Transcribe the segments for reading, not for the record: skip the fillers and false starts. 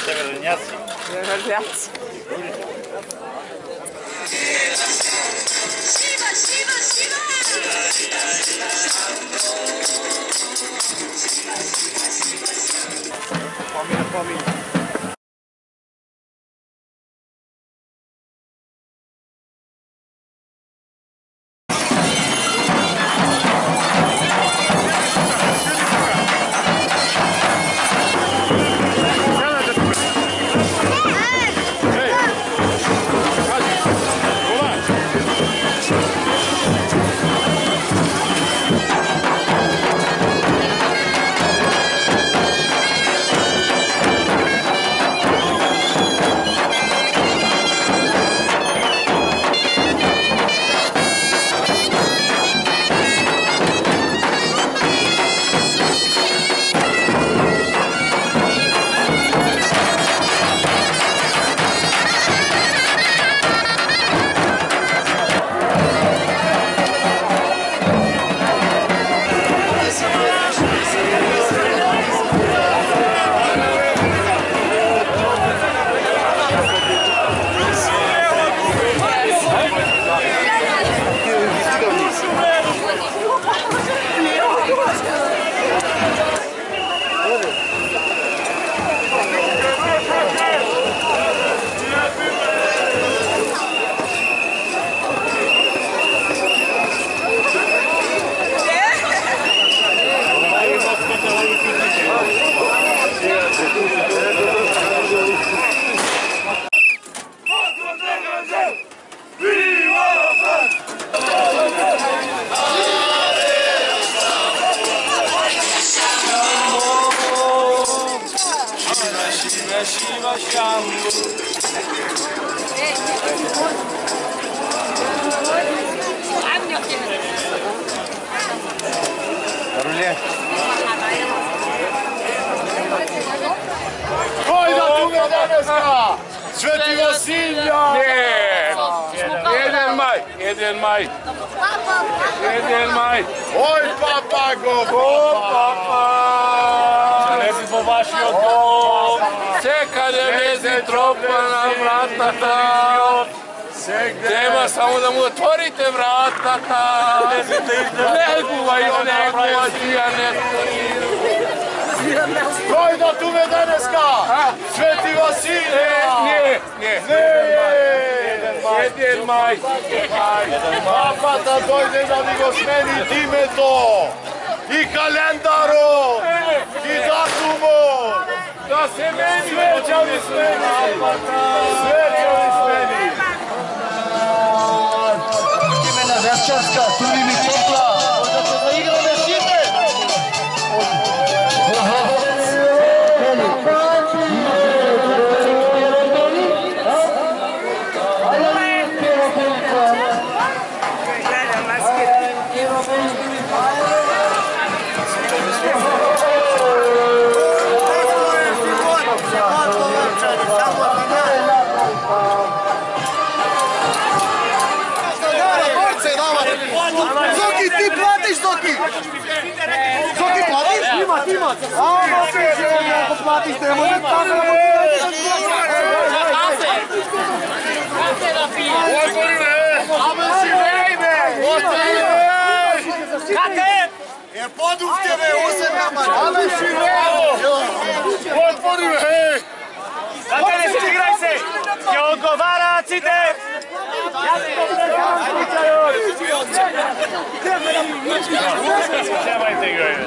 Severniaci. Severniaci. Pominę. Shiva Shambhu. Koji da tu je daneska? Sveti Vasilja! Jeden maj. Oj papago, Papa! Ne bi povašio dom, čeka ne vezi tropa na vratata. Treba samo da mu otvorite vratata. Ne guvaj, ja ne stoji. koji da tu je daneska? Sveti Vasilja! Jedan maj. Papa da dojde da mi go smeni time to! I kalendarom! I datumom! Da se meni Svećali smeni! Svećali smeni! Imena Večarska, Turi mi topla, možda će da igrame s time. Zoki, ti platiš, Zoki! Zoki, platiš? Ima. Amo se želja, ako platiš, ne može tako da mu Amo si vejme! Kate! Jer poduvke osem nama! Amo si vejme! Otvori me! Kate, ne se igraj se! Će odgovaracite! Nemojte igrati.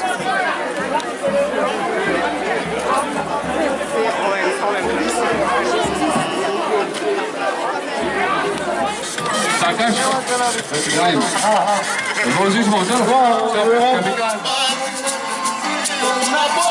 Sakaš? Dajmo. Voziš motor?